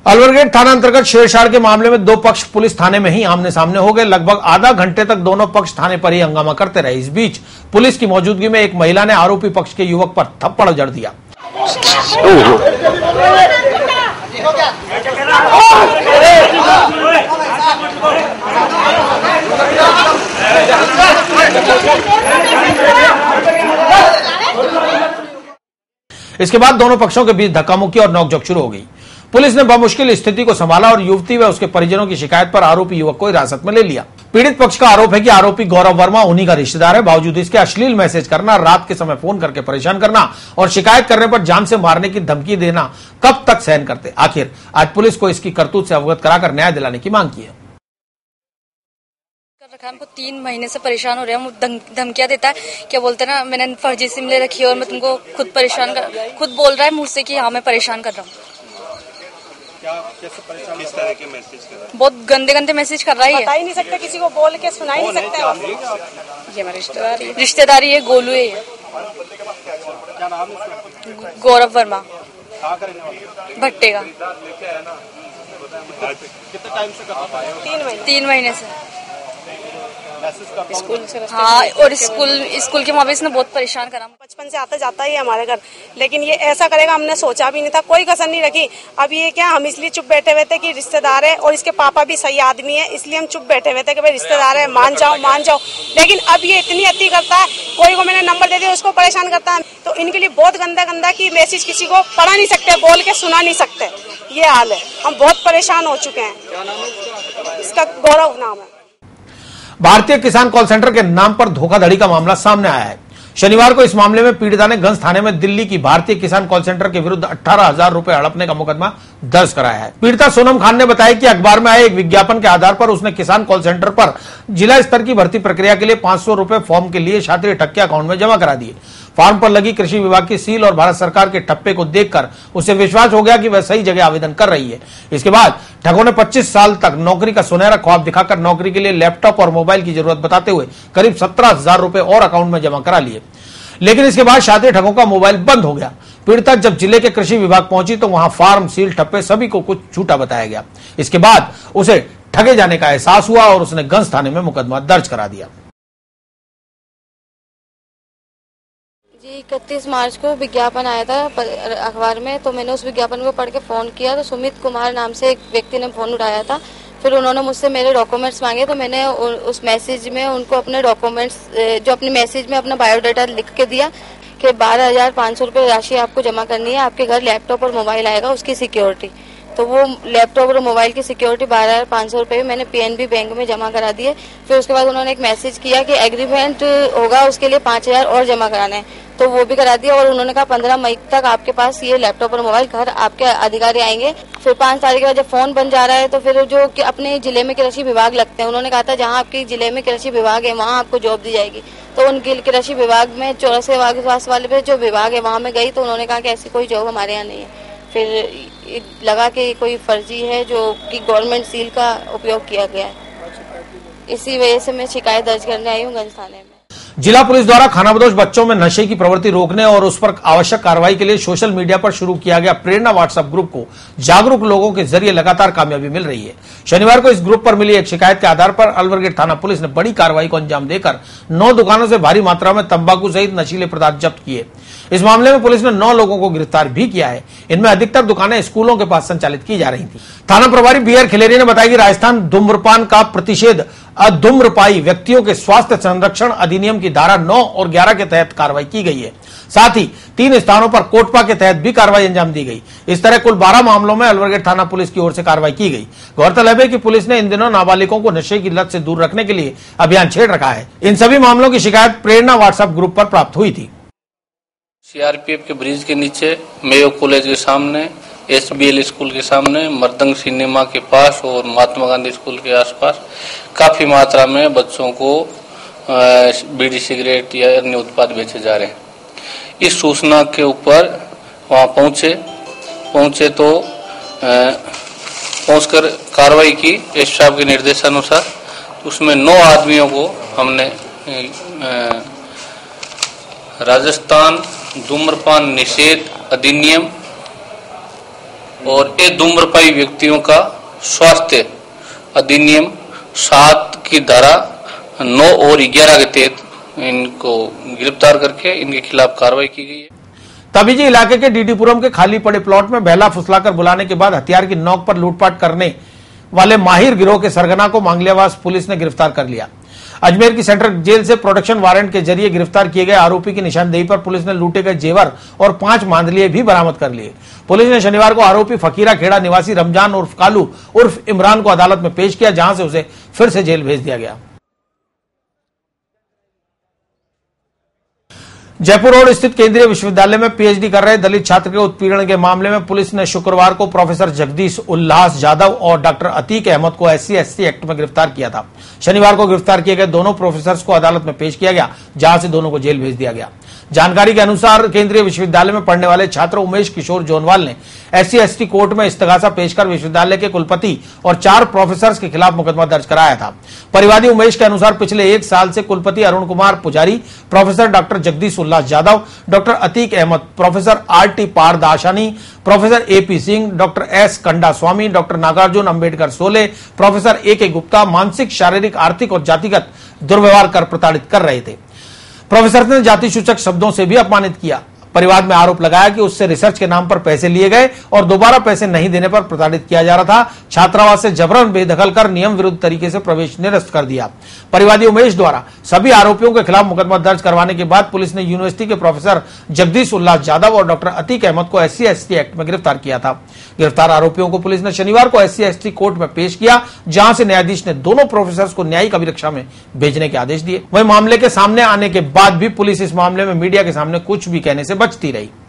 अलवरगेट थाना अंतर्गत छेड़छाड़ के मामले में दो पक्ष पुलिस थाने में ही आमने सामने हो गए। लगभग आधा घंटे तक दोनों पक्ष थाने पर ही हंगामा करते रहे। इस बीच पुलिस की मौजूदगी में एक महिला ने आरोपी पक्ष के युवक पर थप्पड़ जड़ दिया। इसके बाद दोनों पक्षों के बीच धक्का मुक्की और नोकझोंक शुरू हो गई। पुलिस ने बमुश्किल स्थिति को संभाला और युवती व उसके परिजनों की शिकायत पर आरोपी युवक को हिरासत में ले लिया। पीड़ित पक्ष का आरोप है कि आरोपी गौरव वर्मा उन्हीं का रिश्तेदार है। बावजूद इसके अश्लील मैसेज करना, रात के समय फोन करके परेशान करना और शिकायत करने पर जान से मारने की धमकी देना कब तक सहन करते। आखिर आज पुलिस को इसकी करतूत से अवगत कराकर न्याय दिलाने की मांग की है। हमको 3 महीने से परेशान हो रहे हैं। वो धमकियां देता है, क्या बोलते हैं ना, मैंने फर्जी सिम ले रखी है और मैं तुमको खुद बोल रहा है मुझसे कि हाँ मैं परेशान कर रहा हूँ। किस तरह के मैसेज कर रहा है? बहुत गंदे मैसेज कर रहा है। बता ही नहीं सकते, किसी को बोल के सुना ही नहीं सकते। ये हमारी रिश्तेदारी है, गोलू है। क्या नाम है? गौरव वर्मा, भट्टे का। कितने टाइम से कर रहा है? 3 महीने से। स्कूल से हाँ, और स्कूल के वहाँ पे इसने बहुत परेशान करा। बचपन से आता जाता ही हमारे घर, लेकिन ये ऐसा करेगा हमने सोचा भी नहीं था। कोई कसर नहीं रखी। अब ये क्या, हम इसलिए चुप बैठे हुए थे कि रिश्तेदार है और इसके पापा भी सही आदमी है, इसलिए हम चुप बैठे हुए थे कि भाई रिश्तेदार है, मान जाओ। लेकिन अब ये इतनी अति करता है, कोई को मैंने नंबर दे दिया उसको परेशान करता है। तो इनके लिए बहुत गंदा की मैसेज किसी को पढ़ा नहीं सकते, बोल के सुना नहीं सकते, ये हाल है। हम बहुत परेशान हो चुके हैं। इसका गौरव नाम है। भारतीय किसान कॉल सेंटर के नाम पर धोखाधड़ी का मामला सामने आया है। शनिवार को इस मामले में पीड़िता ने गंज थाने में दिल्ली की भारतीय किसान कॉल सेंटर के विरुद्ध 18,000 रुपए हड़पने का मुकदमा दर्ज कराया है। पीड़िता सोनम खान ने बताया कि अखबार में आए एक विज्ञापन के आधार पर उसने किसान कॉल सेंटर पर जिला स्तर की भर्ती प्रक्रिया के लिए 500 रुपए फॉर्म के लिए छात्री ठग के अकाउंट में जमा करा दिए। फॉर्म पर लगी कृषि विभाग की सील और भारत सरकार के ठप्पे को देखकर उसे विश्वास हो गया कि वह सही जगह आवेदन कर रही है। इसके बाद ठगों ने 25 साल तक नौकरी का सुनहरा ख्वाब दिखाकर नौकरी के लिए लैपटॉप और मोबाइल की जरूरत बताते हुए करीब 17,000 रुपए और अकाउंट में जमा करा लिए। लेकिन इसके बाद छात्री ठगों का मोबाइल बंद हो गया। पीड़िता जब जिले के कृषि विभाग पहुंची तो वहां फार्म, सील, ठप्पे सभी को कुछ झूठा बताया गया। इसके बाद उसे ठगे जाने का एहसास हुआ और उसने गंज थाने में मुकदमा दर्ज करा दिया। 31 मार्च को विज्ञापन आया था अखबार में, तो मैंने उस विज्ञापन को पढ़ के फोन किया तो सुमित कुमार नाम से एक व्यक्ति ने फोन उठाया था। फिर उन्होंने मुझसे मेरे डॉक्यूमेंट्स मांगे, तो मैंने उस मैसेज में उनको अपने डॉक्यूमेंट्स, जो अपने मैसेज में अपना बायोडाटा लिख के दिया कि 12,500 रुपये राशि आपको जमा करनी है, आपके घर लैपटॉप और मोबाइल आएगा, उसकी सिक्योरिटी। तो वो लैपटॉप और मोबाइल की सिक्योरिटी 12,500 रुपये मैंने पीएनबी बैंक में जमा करा दिए। फिर उसके बाद उन्होंने एक मैसेज किया कि एग्रीमेंट होगा, उसके लिए 5,000 और जमा कराना है, तो वो भी करा दिया। और उन्होंने कहा 15 मई तक आपके पास ये लैपटॉप और मोबाइल घर आपके अधिकारी आएंगे। फिर 5 तारीख के बाद जब फोन बन जा रहा है तो फिर जो कि अपने जिले में कृषि विभाग लगते हैं, उन्होंने कहा था जहाँ आपके जिले में कृषि विभाग है वहाँ आपको जॉब दी जाएगी। तो उनके कृषि विभाग में 84 वाले पे जो विभाग है वहाँ में गई, तो उन्होंने कहा कि ऐसी कोई जॉब हमारे यहाँ नहीं है। फिर लगा कि कोई फर्जी है जो कि गवर्नमेंट सील का उपयोग किया गया है। इसी वजह से मैं शिकायत दर्ज करने आई हूँ गंज थाने में। जिला पुलिस द्वारा खानाबदोश बच्चों में नशे की प्रवृत्ति रोकने और उस पर आवश्यक कार्रवाई के लिए सोशल मीडिया पर शुरू किया गया प्रेरणा व्हाट्सएप ग्रुप को जागरूक लोगों के जरिए लगातार कामयाबी मिल रही है। शनिवार को इस ग्रुप पर मिली एक शिकायत के आधार पर अलवरगेट थाना पुलिस ने बड़ी कार्रवाई को अंजाम देकर 9 दुकानों से भारी मात्रा में तंबाकू सहित नशीले पदार्थ जब्त किए। इस मामले में पुलिस ने 9 लोगों को गिरफ्तार भी किया है। इनमें अधिकतर दुकानें स्कूलों के पास संचालित की जा रही थी। थाना प्रभारी बीआर खिलेरिया ने बताया कि राजस्थान धूम्रपान का प्रतिषेध अधूम्रपाई व्यक्तियों के स्वास्थ्य संरक्षण अधिनियम की धारा 9 और 11 के तहत कार्रवाई की गई है। साथ ही 3 स्थानों पर कोटपा के तहत भी कार्रवाई अंजाम दी गई। इस तरह कुल 12 मामलों में अलवरगेट थाना पुलिस की ओर से कार्रवाई की गई। गौरतलब है कि पुलिस ने इन दिनों नाबालिगों को नशे की लत से दूर रखने के लिए अभियान छेड़ रखा है। इन सभी मामलों की शिकायत प्रेरणा व्हाट्सएप ग्रुप पर प्राप्त हुई थी। सीआरपीएफ के ब्रिज के नीचे, मेयो कॉलेज के सामने, एसबीएल स्कूल के सामने, मर्दंग सिनेमा के पास और महात्मा गांधी स्कूल के आसपास काफी मात्रा में बच्चों को बीड़ी, सिगरेट या अन्य उत्पाद बेचे जा रहे हैं। इस सूचना के ऊपर वहां पहुंचे तो पहुंचकर कार्रवाई की एस साहब के निर्देशानुसार। उसमें 9 आदमियों को हमने राजस्थान धूम्रपान निषेध अधिनियम और ये धूम्रपाई व्यक्तियों का स्वास्थ्य अधिनियम 7 की धारा 9 और 11 के तहत इनको गिरफ्तार करके इनके खिलाफ कार्रवाई की गई है। तबीजी इलाके के डीडीपुरम के खाली पड़े प्लॉट में बहला फुसलाकर बुलाने के बाद हथियार की नोक पर लूटपाट करने वाले माहिर गिरोह के सरगना को मांगलियावास पुलिस ने गिरफ्तार कर लिया। अजमेर की सेंट्रल जेल से प्रोटेक्शन वारंट के जरिए गिरफ्तार किए गए आरोपी की निशानदेही पर पुलिस ने लूटे गए जेवर और 5 मांदलिये भी बरामद कर लिए। पुलिस ने शनिवार को आरोपी फकीरा खेड़ा निवासी रमजान उर्फ कालू उर्फ इमरान को अदालत में पेश किया, जहां से उसे फिर से जेल भेज दिया गया। जयपुर रोड स्थित केंद्रीय विश्वविद्यालय में पीएचडी कर रहे दलित छात्र के उत्पीड़न के मामले में पुलिस ने शुक्रवार को प्रोफेसर जगदीश उल्लास जाधव और डॉक्टर अतीक अहमद को SC/ST एक्ट में गिरफ्तार किया था। शनिवार को गिरफ्तार किए गए दोनों प्रोफेसर्स को अदालत में पेश किया गया, जहां से दोनों को जेल भेज दिया गया। जानकारी के अनुसार केंद्रीय विश्वविद्यालय में पढ़ने वाले छात्र उमेश किशोर जोनवाल ने SC/ST कोर्ट में इस्तगासा पेश कर विश्वविद्यालय के कुलपति और 4 प्रोफेसर्स के खिलाफ मुकदमा दर्ज कराया था। परिवादी उमेश के अनुसार पिछले 1 साल से कुलपति Arun Kumar Pujari, professor doctor Jagdish Ullas Jadhav, doctor Atiq Ahmad, professor RT Pardasani, professor AP Singh, doctor S Kandaswamy, doctor Nagarjun Ambedkar Sole, professor AK Gupta मानसिक, शारीरिक, आर्थिक और जातिगत दुर्व्यवहार कर प्रताड़ित कर रहे थे। प्रोफेसर ने जाति सूचक शब्दों से भी अपमानित किया। परिवार में आरोप लगाया कि उससे रिसर्च के नाम पर पैसे लिए गए और दोबारा पैसे नहीं देने पर प्रताड़ित किया जा रहा था। छात्रावास से जबरन बेदखल कर नियम विरुद्ध तरीके से प्रवेश निरस्त कर दिया। परिवादी उमेश द्वारा सभी आरोपियों के खिलाफ मुकदमा दर्ज करवाने के बाद पुलिस ने यूनिवर्सिटी के प्रोफेसर जगदीश उल्लास जाधव और डॉक्टर अतीक अहमद को SC/ST एक्ट में गिरफ्तार किया था। गिरफ्तार आरोपियों को पुलिस ने शनिवार को SC/ST कोर्ट में पेश किया, जहां से न्यायाधीश ने दोनों प्रोफेसर्स को न्यायिक अभिरक्षा में भेजने के आदेश दिए। वहीं मामले के सामने आने के बाद भी पुलिस इस मामले में मीडिया के सामने कुछ भी कहने से बचती रही।